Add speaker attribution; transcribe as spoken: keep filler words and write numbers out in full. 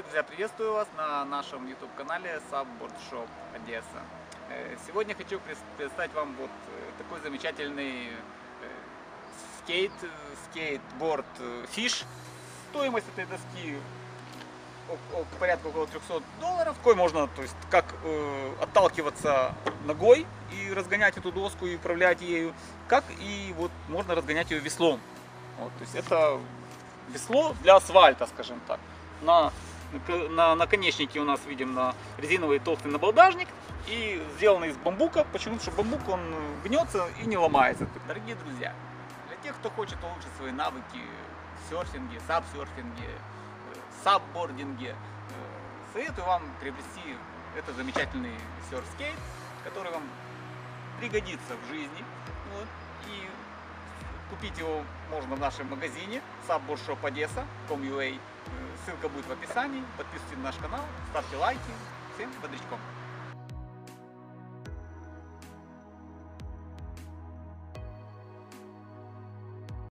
Speaker 1: Дорогие друзья, приветствую вас на нашем YouTube-канале Subboard Shop Одесса. Сегодня хочу представить вам вот такой замечательный скейт, скейтборд Fish. Стоимость этой доски порядка около трёхсот долларов. Такой можно, то есть, как э, отталкиваться ногой и разгонять эту доску и управлять ею, как и вот можно разгонять ее веслом. Вот, то есть это весло для асфальта, скажем так. На, на наконечнике у нас видим на резиновый толстый набалдажник и сделанный из бамбука. Почему? Потому что бамбук он гнется и не ломается. Дорогие друзья, для тех, кто хочет улучшить свои навыки в серфинге, сабсерфинге, саббординге, советую вам приобрести этот замечательный серф-скейт, который вам пригодится в жизни. Вот. И купить его можно в нашем магазине Subboard Shop Одесса точка ком точка ю а. Ссылка будет в описании. Подписывайтесь на наш канал, ставьте лайки. Всем бодрячком!